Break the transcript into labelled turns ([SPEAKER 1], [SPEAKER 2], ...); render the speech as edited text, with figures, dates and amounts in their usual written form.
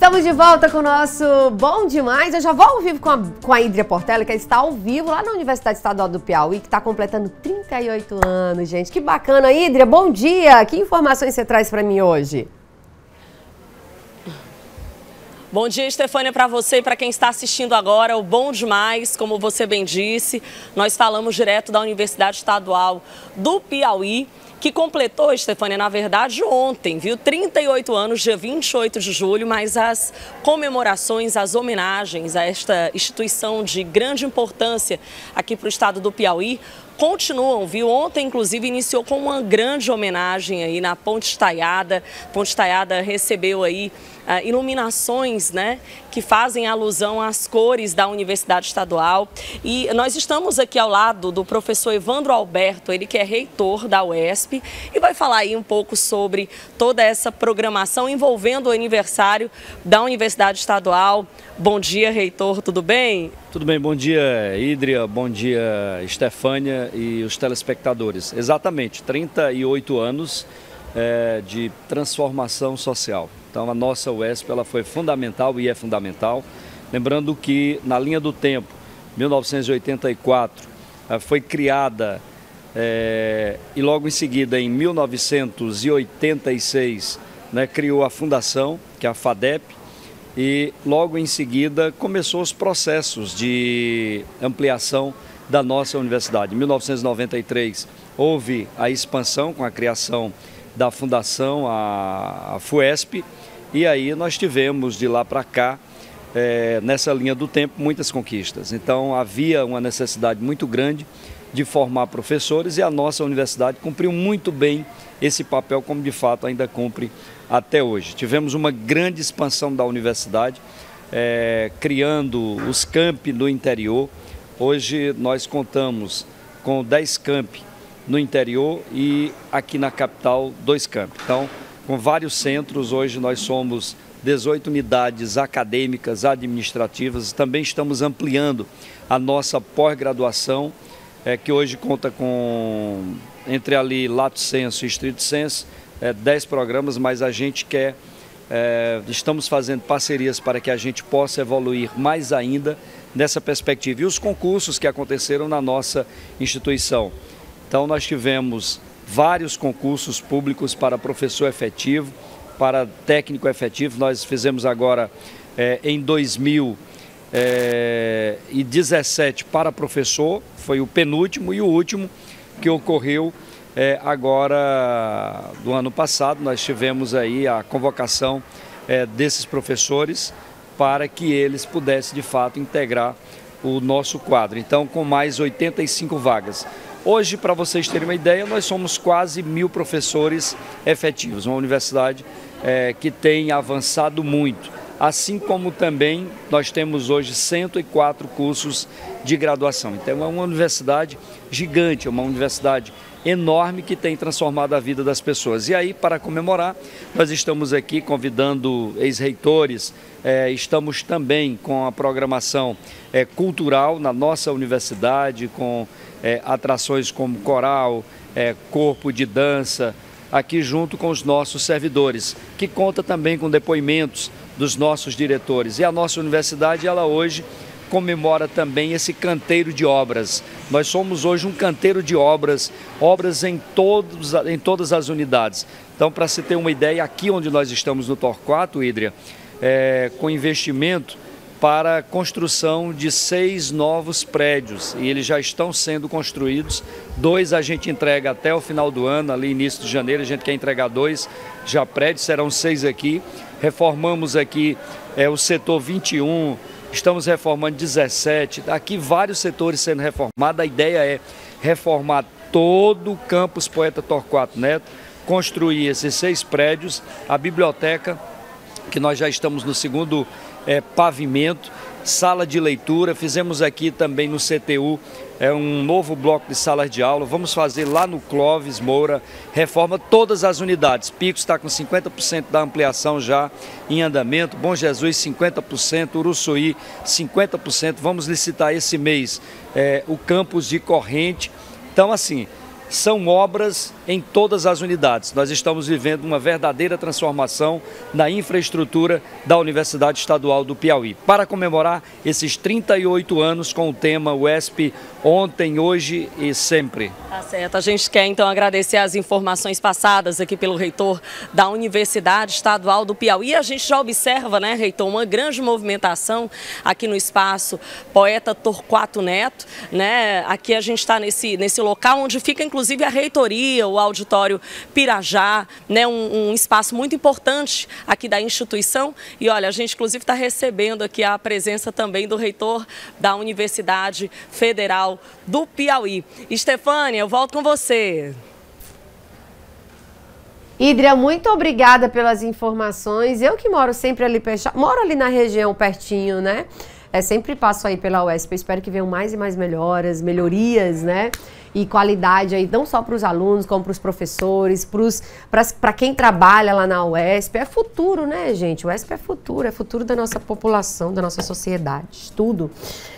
[SPEAKER 1] Estamos de volta com o nosso Bom Demais. Eu já vou ao vivo com a Hídria Portela, que está ao vivo lá na Universidade Estadual do Piauí, que está completando 38 anos, gente. Que bacana, Hídria. Bom dia. Que informações você traz para mim hoje?
[SPEAKER 2] Bom dia, Estefânia, para você e para quem está assistindo agora, o Bom Demais, como você bem disse, nós falamos direto da Universidade Estadual do Piauí, que completou, Estefânia, na verdade, ontem, viu? 38 anos, dia 28 de julho, mas as comemorações, as homenagens a esta instituição de grande importância aqui para o estado do Piauí continuam, viu? Ontem, inclusive, iniciou com uma grande homenagem aí na Ponte Estaiada. Ponte Estaiada recebeu aí iluminações, né, que fazem alusão às cores da Universidade Estadual. E nós estamos aqui ao lado do professor Evandro Alberto, ele que é reitor da UESP, e vai falar aí um pouco sobre toda essa programação envolvendo o aniversário da Universidade Estadual. Bom dia, reitor, tudo bem?
[SPEAKER 3] Tudo bem, bom dia, Hídria, bom dia, Estefânia e os telespectadores. Exatamente, 38 anos de transformação social. Então a nossa UESP ela foi fundamental e é fundamental. Lembrando que na linha do tempo, 1984, foi criada e logo em seguida, em 1986, criou a fundação, que é a FADEP, e logo em seguida começou os processos de ampliação da nossa universidade. Em 1993 houve a expansão com a criação da fundação, a FUESP, e aí nós tivemos de lá para cá, nessa linha do tempo, muitas conquistas. Então havia uma necessidade muito grande de formar professores e a nossa universidade cumpriu muito bem esse papel, como de fato ainda cumpre até hoje. Tivemos uma grande expansão da universidade, criando os campi no interior. Hoje nós contamos com 10 campi no interior e aqui na capital 2 campi. Então, com vários centros, hoje nós somos 18 unidades acadêmicas, administrativas. Também estamos ampliando a nossa pós-graduação, que hoje conta com, entre ali Lato Sensu e Stricto Sensu, 10 programas, mas a gente estamos fazendo parcerias para que a gente possa evoluir mais ainda nessa perspectiva. E os concursos que aconteceram na nossa instituição. Então nós tivemos vários concursos públicos para professor efetivo, para técnico efetivo. Nós fizemos agora em 2017 para professor, foi o penúltimo, e o último que ocorreu agora do ano passado. Nós tivemos aí a convocação desses professores para que eles pudessem de fato integrar o nosso quadro. Então, com mais 85 vagas. Hoje, para vocês terem uma ideia, nós somos quase 1000 professores efetivos, uma universidade que tem avançado muito. Assim como também nós temos hoje 104 cursos de graduação. Então é uma universidade gigante, é uma universidade enorme que tem transformado a vida das pessoas. E aí, para comemorar, nós estamos aqui convidando ex-reitores, estamos também com a programação cultural na nossa universidade, com atrações como coral, corpo de dança, aqui junto com os nossos servidores, que conta também com depoimentos dos nossos diretores. E a nossa universidade, ela hoje comemora também esse canteiro de obras. Nós somos hoje um canteiro de obras em todas as unidades. Então, para se ter uma ideia, aqui onde nós estamos no Torquato, Hídria, com investimento para a construção de 6 novos prédios, e eles já estão sendo construídos. 2 a gente entrega até o final do ano, ali início de janeiro a gente quer entregar 2 já prédios, serão 6 aqui. Reformamos aqui o setor 21, estamos reformando 17, aqui vários setores sendo reformados. A ideia é reformar todo o campus Poeta Torquato Neto, construir esses 6 prédios, a biblioteca, que nós já estamos no segundo pavimento, sala de leitura, fizemos aqui também no CTU um novo bloco de salas de aula, vamos fazer lá no Clóvis Moura, reforma todas as unidades. Picos está com 50% da ampliação já em andamento, Bom Jesus 50%, Uruçuí 50%, vamos licitar esse mês o campus de Corrente. Então assim, são obras em todas as unidades. Nós estamos vivendo uma verdadeira transformação na infraestrutura da Universidade Estadual do Piauí. Para comemorar esses 38 anos com o tema UESP ontem, hoje e sempre.
[SPEAKER 2] Tá certo. A gente quer então agradecer as informações passadas aqui pelo reitor da Universidade Estadual do Piauí. A gente já observa, né, reitor, uma grande movimentação aqui no espaço Poeta Torquato Neto, né? Aqui a gente está nesse local onde fica inclusive a reitoria, o auditório Pirajá, né? Um espaço muito importante aqui da instituição. E olha, a gente inclusive está recebendo aqui a presença também do reitor da Universidade Federal do Piauí. Estefânia, eu volto com você.
[SPEAKER 1] Hídria, muito obrigada pelas informações. Eu que moro sempre ali, moro ali na região pertinho, né? Sempre passo aí pela UESP, espero que venham mais e mais melhorias, né? E qualidade aí, não só para os alunos, como para os professores, para quem trabalha lá na UESP. É futuro, né, gente? O UESP é futuro da nossa população, da nossa sociedade, tudo.